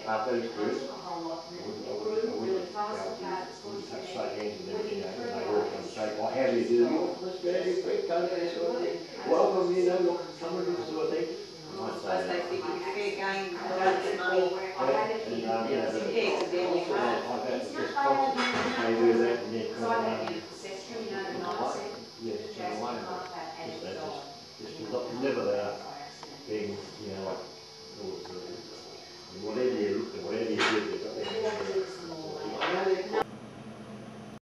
That is good. I wouldn't touch straight hands with them, you know, when they walk on the street, like, how do you do? You're from Australia, great country, sort of thing. Welcome, you know, you're coming, this sort of thing. I might say As they that. think it's fair game, donate money. Yeah,